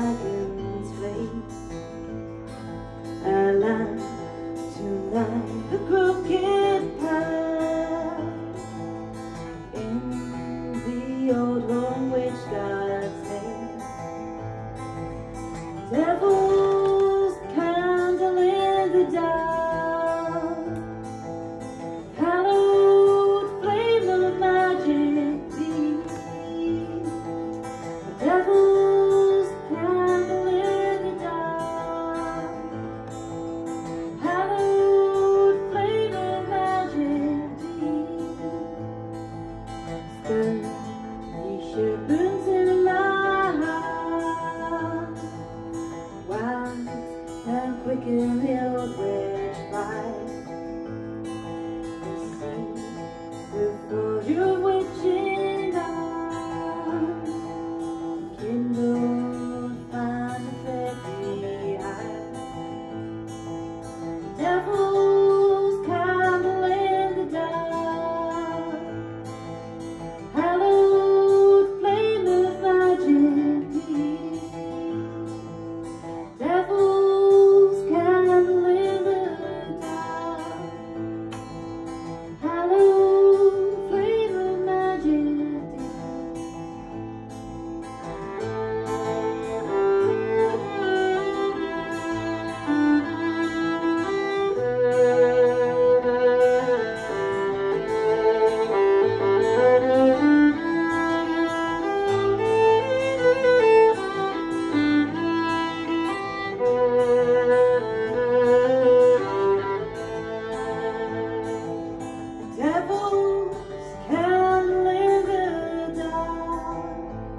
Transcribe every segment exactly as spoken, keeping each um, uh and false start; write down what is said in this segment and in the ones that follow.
dragon's flame. I land tonight the crooked path in the old home which God's made. Devil's candle in the dark, hallowed flame of magic deep. The devil's candle in the dark, hallowed flame of magic deep. Stir ye shepherds in my heart, wise and quick in the old witch fight. The sea before your witching eye, kindled find a fairy eye. The devil's candle in the dark, hallowed flame of magic deep. Devil's candle in the dark, hallowed flame of magic deep. Devil's candle in the dark,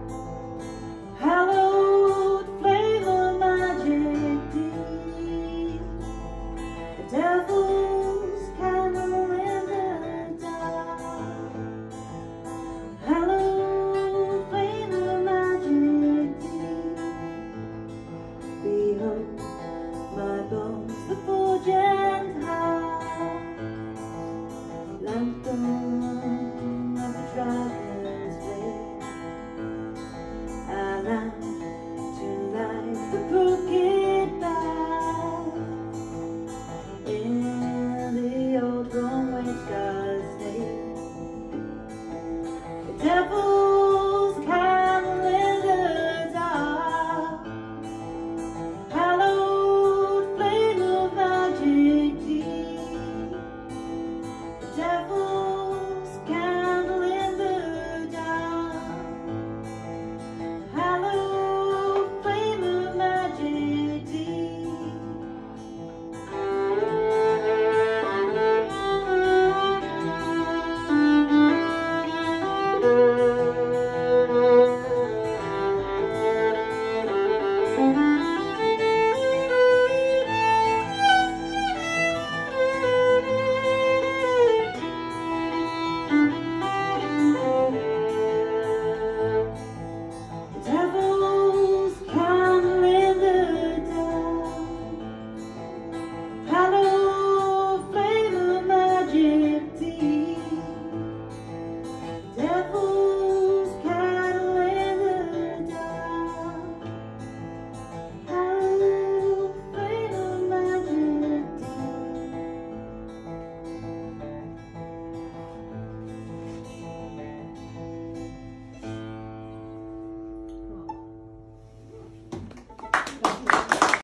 hallowed flame of magic deep. The devil's candle in the dark, hallowed flame of magic deep. Behold my bones, the forged and high, lantern of the dragon's flame. I land tonight the crooked path in the old home which God's made. The devil's candle in the dark, hallowed flame of magic deep. The devil's candle in the dark, hallowed flame of magic deep. Thank you.